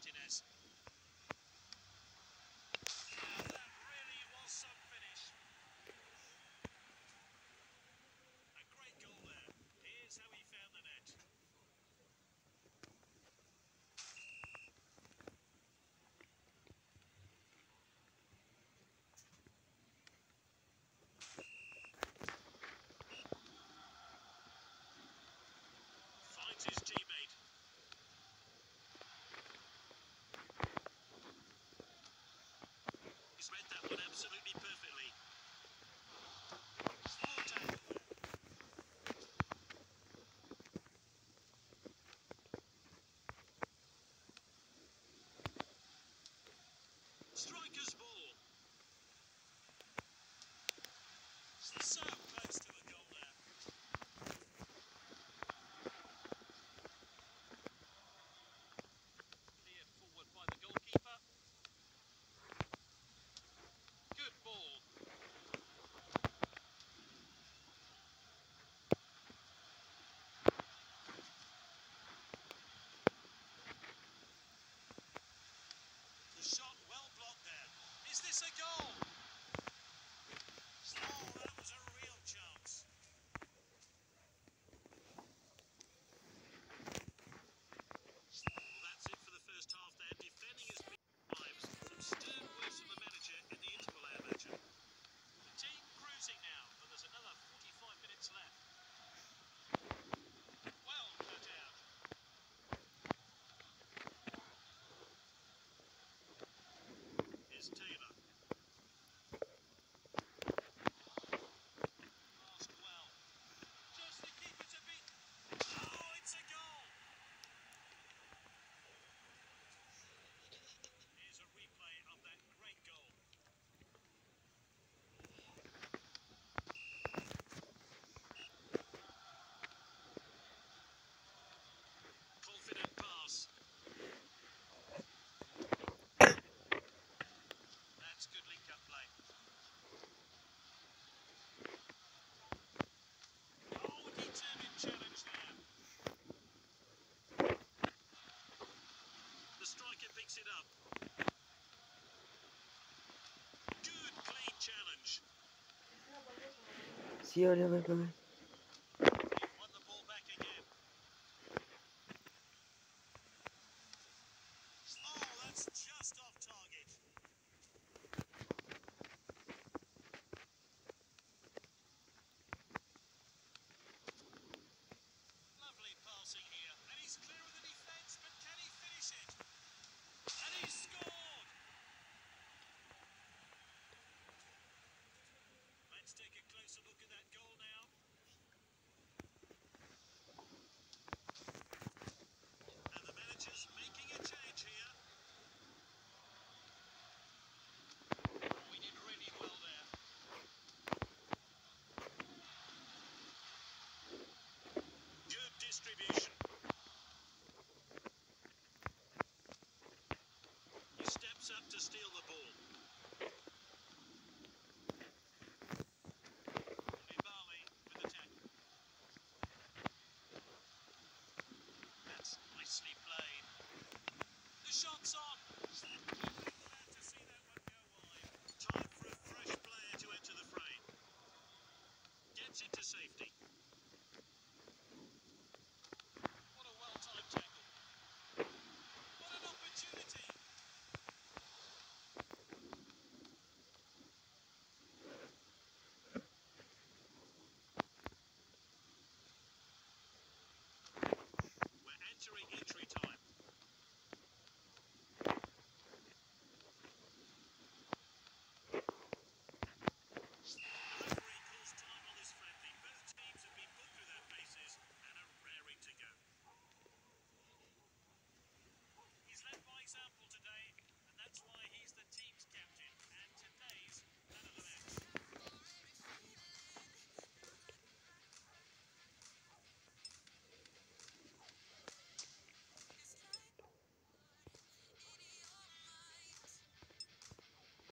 Martinez. Now that really was some finish. A great goal there. Here's how he found the net. Finds his teammate. He's read that one absolutely perfectly. Slow tackle there. Striker's ball. So close to a goal there. Cleared forward by the goalkeeper. Good ball. The shot well blocked there. Is this a goal? Oh, that was a real chance. Well, that's it for the first half there. Defending has been lives. Some stern words from the manager in the interval, I imagine. The team cruising now, but there's another 45 minutes left. Well cut out. Here's Taylor. Passed well. Just the keeper to beat. Oh, it's a goal. Here's a replay of that great goal. Confident pass. That's good link-up play. Oh, determined challenge there. The striker picks it up. Good, clean challenge. Sí, hola, bye. They've won the ball back again. Oh, that's just off target. Lovely passing here. And he's clear of the defence, but can he finish it? And he's scored! Let's take a closer look at that goal now. And the manager's making a change here. Oh, he did really well there. Good distribution.